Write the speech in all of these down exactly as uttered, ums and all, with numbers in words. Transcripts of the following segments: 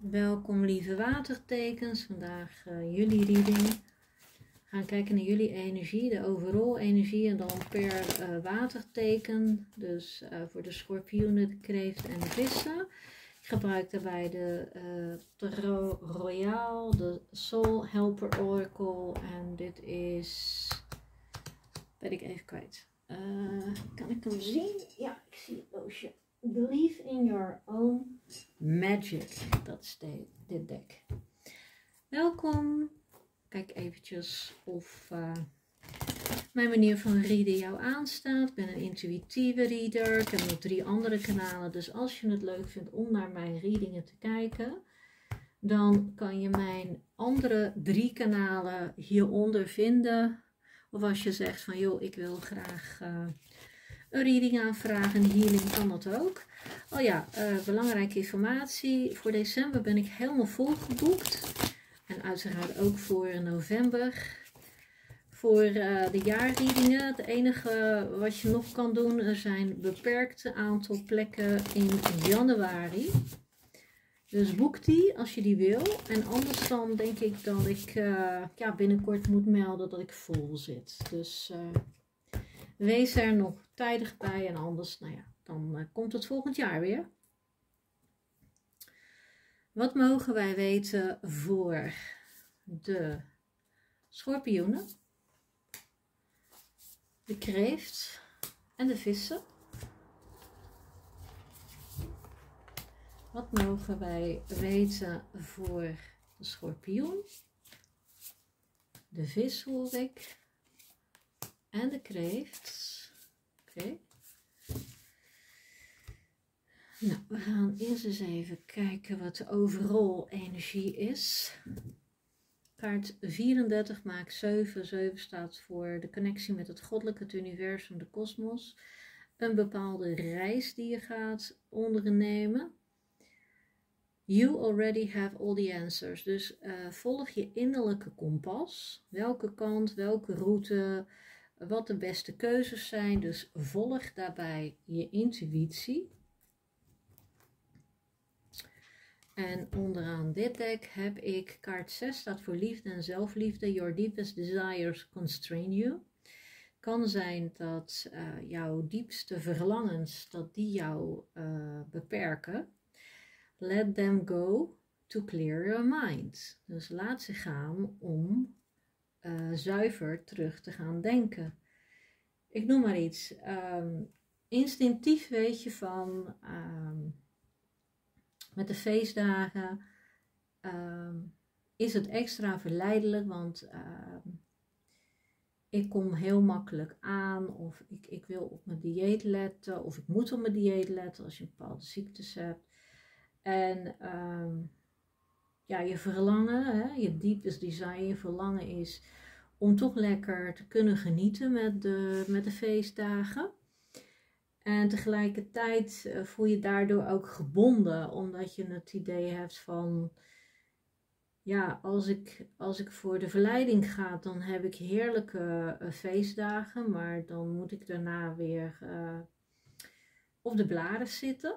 Welkom lieve watertekens, vandaag uh, jullie reading. We gaan kijken naar jullie energie, de overall energie en dan per uh, waterteken. Dus uh, voor de schorpioenen, de kreeft en de vissen. Ik gebruik daarbij de uh, Tarot Royal, de Soul Helper Oracle en dit is, ben ik even kwijt. Uh, kan ik hem zien? Ja, ik zie het doosje. Believe in your own magic. Dat is de, dit deck. Welkom. Kijk eventjes of uh, mijn manier van readen jou aanstaat. Ik ben een intuïtieve reader. Ik heb nog drie andere kanalen. Dus als je het leuk vindt om naar mijn readingen te kijken, dan kan je mijn andere drie kanalen hieronder vinden. Of als je zegt van joh, ik wil graag Uh, een reading aanvragen, een healing, kan dat ook. Oh ja, uh, belangrijke informatie. Voor december ben ik helemaal volgeboekt. En uiteraard ook voor november. Voor uh, de jaarreadingen. Het enige wat je nog kan doen, er zijn beperkte aantal plekken in januari. Dus boek die als je die wil. En anders dan denk ik dat ik uh, ja, binnenkort moet melden dat ik vol zit. Dus Uh, wees er nog tijdig bij en anders, nou ja, dan uh, komt het volgend jaar weer. Wat mogen wij weten voor de schorpioenen, de kreeft en de vissen? Wat mogen wij weten voor de schorpioen, de vis hoor ik, en de kreeft. Oké. Okay. Nou, we gaan eerst eens even kijken wat de overall energie is. Kaart vierendertig maakt zeven. zeven staat voor de connectie met het goddelijke, het universum, de kosmos. Een bepaalde reis die je gaat ondernemen. You already have all the answers. Dus uh, volg je innerlijke kompas. Welke kant, welke route, wat de beste keuzes zijn. Dus volg daarbij je intuïtie. En onderaan dit deck heb ik kaart zes, staat voor liefde en zelfliefde. Your deepest desires constrain you. Kan zijn dat uh, jouw diepste verlangens, dat die jou uh, beperken. Let them go to clear your mind. Dus laat ze gaan om uh, zuiver terug te gaan denken. Ik noem maar iets. Um, instinctief weet je van um, met de feestdagen um, is het extra verleidelijk, want um, ik kom heel makkelijk aan of ik, ik wil op mijn dieet letten of ik moet op mijn dieet letten als je bepaalde ziektes hebt. En um, ja, je verlangen, hè, je deepest desire, je verlangen is om toch lekker te kunnen genieten met de, met de feestdagen. En tegelijkertijd uh, voel je daardoor ook gebonden, omdat je het idee hebt van, ja, als ik, als ik voor de verleiding ga, dan heb ik heerlijke uh, feestdagen, maar dan moet ik daarna weer uh, op de blaren zitten.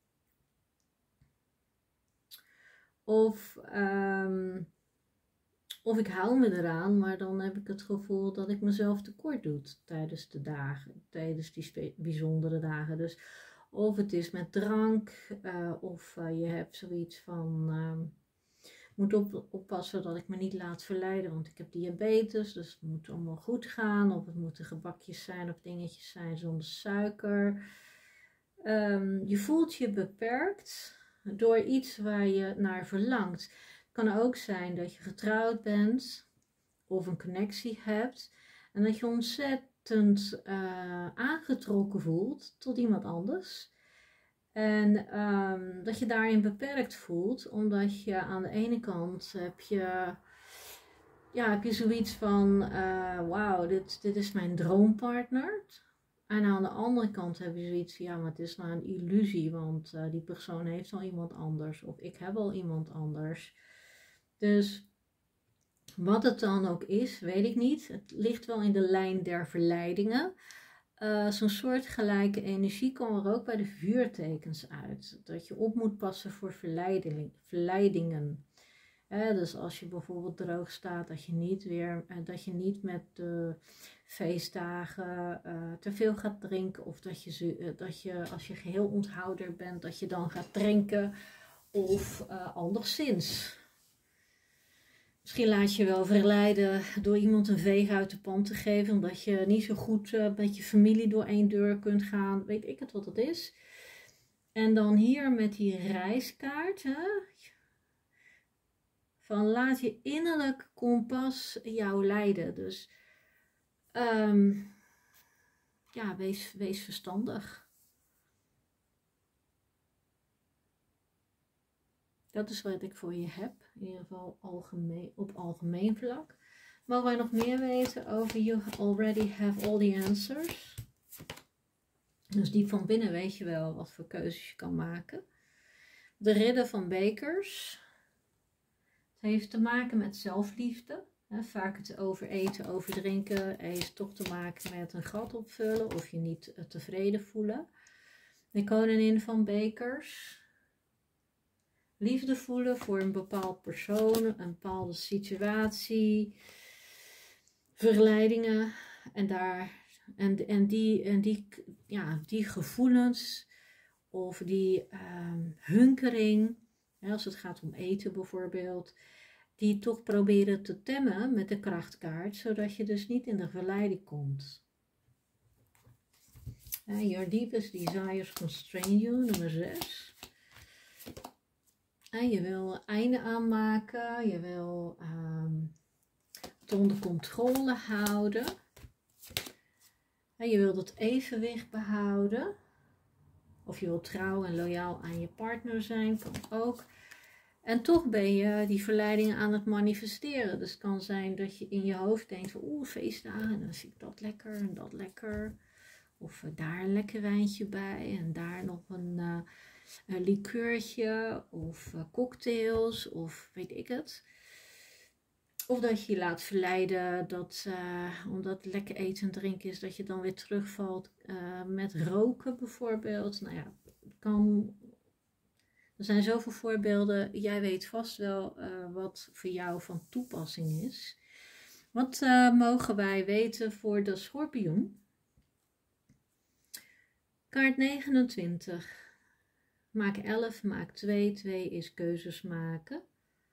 Of, um, of ik hou me eraan, maar dan heb ik het gevoel dat ik mezelf tekort doe tijdens de dagen, tijdens die bijzondere dagen. Dus of het is met drank, uh, of uh, je hebt zoiets van, uh, ik moet op, oppassen dat ik me niet laat verleiden, want ik heb diabetes, dus het moet allemaal goed gaan. Of het moeten gebakjes zijn of dingetjes zijn zonder suiker. Um, je voelt je beperkt door iets waar je naar verlangt. Het kan ook zijn dat je getrouwd bent of een connectie hebt en dat je ontzettend uh, aangetrokken voelt tot iemand anders. En um, dat je daarin beperkt voelt, omdat je aan de ene kant heb je, ja, heb je zoiets van, uh, wauw, dit, dit is mijn droompartner. En aan de andere kant heb je zoiets van, ja, maar het is nou een illusie, want uh, die persoon heeft al iemand anders. Of ik heb al iemand anders. Dus wat het dan ook is, weet ik niet. Het ligt wel in de lijn der verleidingen. uh, zo'n soortgelijke energie komt er ook bij de vuurtekens uit. Dat je op moet passen voor verleiding, verleidingen. Eh, dus als je bijvoorbeeld droog staat, dat je niet, weer, uh, dat je niet met de feestdagen uh, te veel gaat drinken. Of dat je, uh, dat je, als je geheel onthouder bent, dat je dan gaat drinken. Of uh, anderszins. Misschien laat je wel verleiden door iemand een veeg uit de pan te geven. Omdat je niet zo goed uh, met je familie door één deur kunt gaan. Weet ik het wat het is. En dan hier met die reiskaart. Hè? Van laat je innerlijk kompas jou leiden. Dus um, ja, wees, wees verstandig. Dat is wat ik voor je heb. In ieder geval algemeen, op algemeen vlak. Mogen wij nog meer weten over you already have all the answers? Dus diep van binnen weet je wel wat voor keuzes je kan maken. De ridder van bekers. Het heeft te maken met zelfliefde. He, vaak het overeten, overdrinken heeft toch te maken met een gat opvullen of je niet tevreden voelen. De koningin van bekers. Liefde voelen voor een bepaald persoon, een bepaalde situatie, verleidingen en, daar, en, en, die, en die, ja, die gevoelens of die um, hunkering, hè, als het gaat om eten bijvoorbeeld, die toch proberen te temmen met de krachtkaart, zodat je dus niet in de verleiding komt. Uh, your deepest desires constrain you, nummer zes. En je wil einde aanmaken, je wil um, het onder controle houden. En je wilt het evenwicht behouden. Of je wilt trouw en loyaal aan je partner zijn, kan ook. En toch ben je die verleidingen aan het manifesteren. Dus het kan zijn dat je in je hoofd denkt van oeh, feestdagen, en dan vind ik dat lekker en dat lekker. Of uh, daar een lekker wijntje bij en daar nog een... Uh, een likeurtje of uh, cocktails of weet ik het. Of dat je je laat verleiden dat uh, omdat het lekker eten en drinken is, dat je dan weer terugvalt uh, met roken bijvoorbeeld. Nou ja, kan... er zijn zoveel voorbeelden. Jij weet vast wel uh, wat voor jou van toepassing is. Wat uh, mogen wij weten voor de schorpioen? Kaart negenentwintig. Maak elf, maak twee. twee is keuzes maken.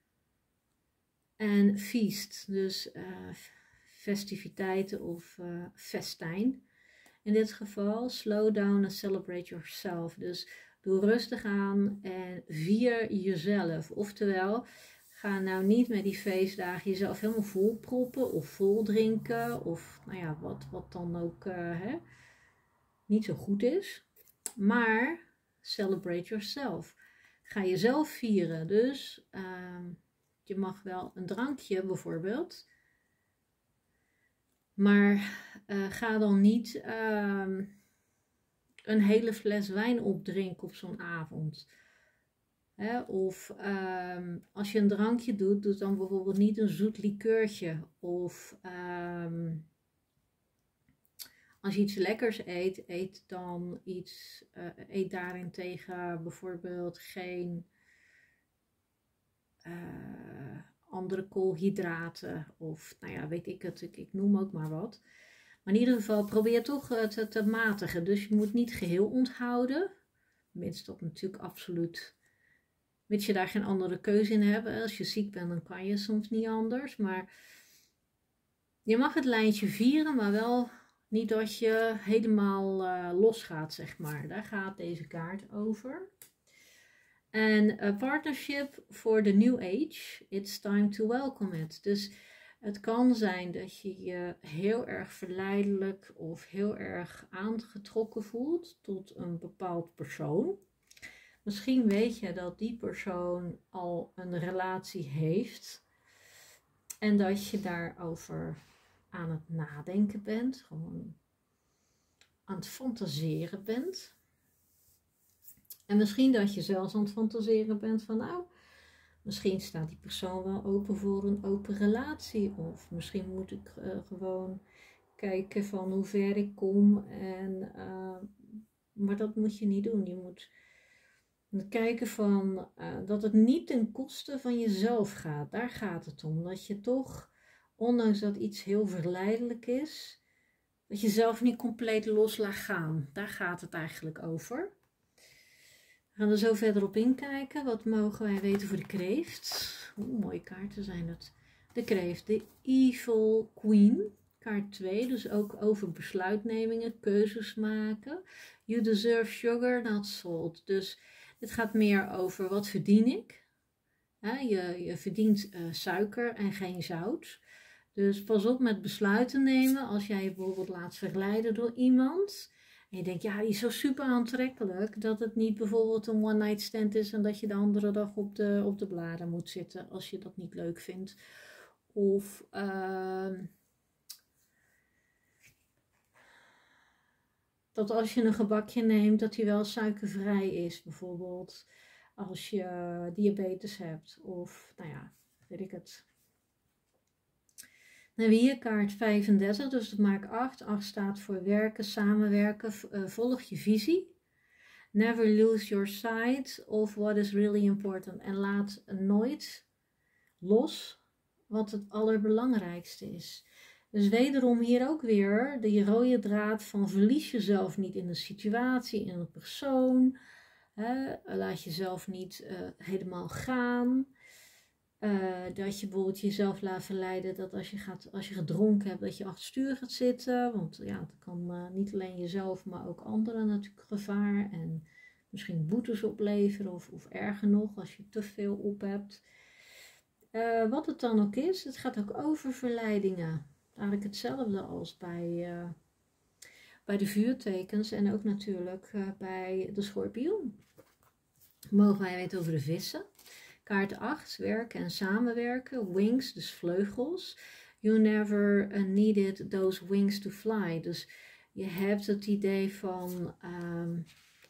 En feast, dus uh, festiviteiten of uh, festijn. In dit geval, slow down and celebrate yourself. Dus doe rustig aan en vier jezelf. Oftewel, ga nou niet met die feestdagen jezelf helemaal vol proppen of vol drinken. Of nou ja, wat, wat dan ook uh, hè, niet zo goed is. Maar... celebrate yourself. Ga jezelf vieren. Dus uh, je mag wel een drankje bijvoorbeeld. Maar uh, ga dan niet uh, een hele fles wijn opdrinken op zo'n avond. Hè? Of uh, als je een drankje doet, doe dan bijvoorbeeld niet een zoet likeurtje. Of... Uh, Als je iets lekkers eet, eet dan iets, uh, eet daarentegen bijvoorbeeld geen uh, andere koolhydraten of nou ja, weet ik het, ik, ik noem ook maar wat. Maar in ieder geval probeer toch uh, te, te matigen. Dus je moet niet geheel onthouden, mits dat natuurlijk absoluut, mits je daar geen andere keuze in hebt. Als je ziek bent, dan kan je soms niet anders, maar je mag het lijntje vieren, maar wel... niet dat je helemaal uh, losgaat, zeg maar. Daar gaat deze kaart over. En a partnership for the new age. It's time to welcome it. Dus het kan zijn dat je je heel erg verleidelijk of heel erg aangetrokken voelt tot een bepaald persoon. Misschien weet je dat die persoon al een relatie heeft. En dat je daarover... aan het nadenken bent, gewoon aan het fantaseren bent. En misschien dat je zelfs aan het fantaseren bent van nou, misschien staat die persoon wel open voor een open relatie. Of misschien moet ik uh, gewoon kijken van hoe ver ik kom. En, uh, maar dat moet je niet doen. Je moet kijken van, uh, dat het niet ten koste van jezelf gaat. Daar gaat het om. Dat je toch, ondanks dat iets heel verleidelijk is, dat je zelf niet compleet los laat gaan. Daar gaat het eigenlijk over. We gaan er zo verder op inkijken. Wat mogen wij weten voor de kreeft? Oeh, mooie kaarten zijn het. De kreeft, de Evil Queen. Kaart twee, dus ook over besluitnemingen, keuzes maken. You deserve sugar, not salt. Dus het gaat meer over wat verdien ik. Ja, je, je verdient uh, suiker en geen zout. Dus pas op met besluiten nemen. Als jij je bijvoorbeeld laat verleiden door iemand. En je denkt, ja, die is zo super aantrekkelijk. Dat het niet bijvoorbeeld een one night stand is. En dat je de andere dag op de, op de bladen moet zitten. Als je dat niet leuk vindt. Of uh, dat als je een gebakje neemt, dat die wel suikervrij is. Bijvoorbeeld als je diabetes hebt. Of, nou ja, weet ik het. Dan hebben we hier kaart vijfendertig, dus dat maakt acht. acht staat voor werken, samenwerken, uh, volg je visie. Never lose your sight of what is really important. En laat nooit los wat het allerbelangrijkste is. Dus wederom hier ook weer de rode draad van verlies jezelf niet in een situatie, in een persoon. Hè? Laat jezelf niet uh, helemaal gaan. Uh, dat je bijvoorbeeld jezelf laat verleiden dat als je, gaat, als je gedronken hebt, dat je achter het stuur gaat zitten. Want ja, dat kan uh, niet alleen jezelf, maar ook anderen natuurlijk gevaar. En misschien boetes opleveren of, of erger nog, als je te veel op hebt. Uh, wat het dan ook is, het gaat ook over verleidingen. Eigenlijk hetzelfde als bij, uh, bij de vuurtekens en ook natuurlijk uh, bij de schorpioen. Mogen wij weten over de vissen. Kaart acht, werken en samenwerken. Wings, dus vleugels. You never uh, needed those wings to fly. Dus je hebt het idee van um,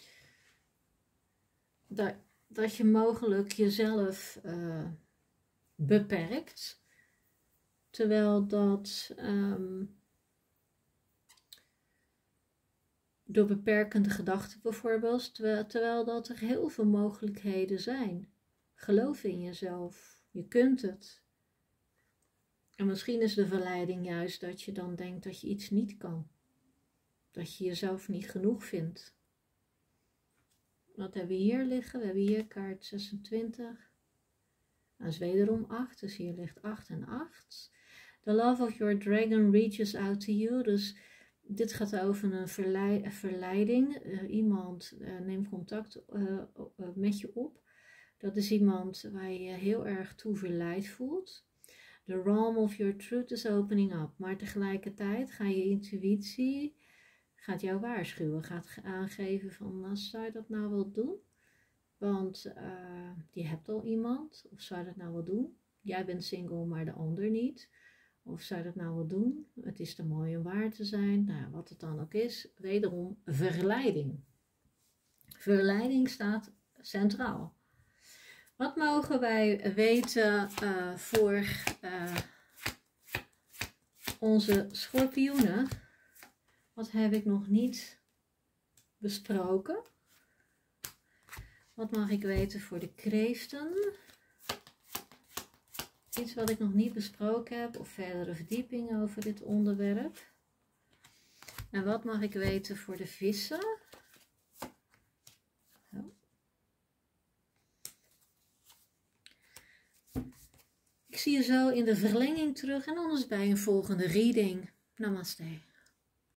dat, dat je mogelijk jezelf uh, beperkt. Terwijl dat um, door beperkende gedachten bijvoorbeeld, terwijl, terwijl dat er heel veel mogelijkheden zijn. Geloof in jezelf. Je kunt het. En misschien is de verleiding juist dat je dan denkt dat je iets niet kan. Dat je jezelf niet genoeg vindt. Wat hebben we hier liggen? We hebben hier kaart zesentwintig. Dat is wederom acht. Dus hier ligt acht en acht. The love of your dragon reaches out to you. Dus dit gaat over een verleid, verleiding. Uh, iemand uh, neemt contact uh, uh, met je op. Dat is iemand waar je je heel erg toe verleid voelt. The realm of your truth is opening up. Maar tegelijkertijd gaat je intuïtie gaat jou waarschuwen. Gaat aangeven van, nou, zou je dat nou wel doen? Want uh, je hebt al iemand. Of zou je dat nou wel doen? Jij bent single, maar de ander niet. Of zou je dat nou wel doen? Het is te mooi om waar te zijn. Nou, wat het dan ook is. Wederom verleiding. Verleiding staat centraal. Wat mogen wij weten uh, voor uh, onze schorpioenen? Wat heb ik nog niet besproken? Wat mag ik weten voor de kreeften? Iets wat ik nog niet besproken heb of verdere verdieping over dit onderwerp. En wat mag ik weten voor de vissen? Ik zie je zo in de verlenging terug en anders bij een volgende reading. Namaste.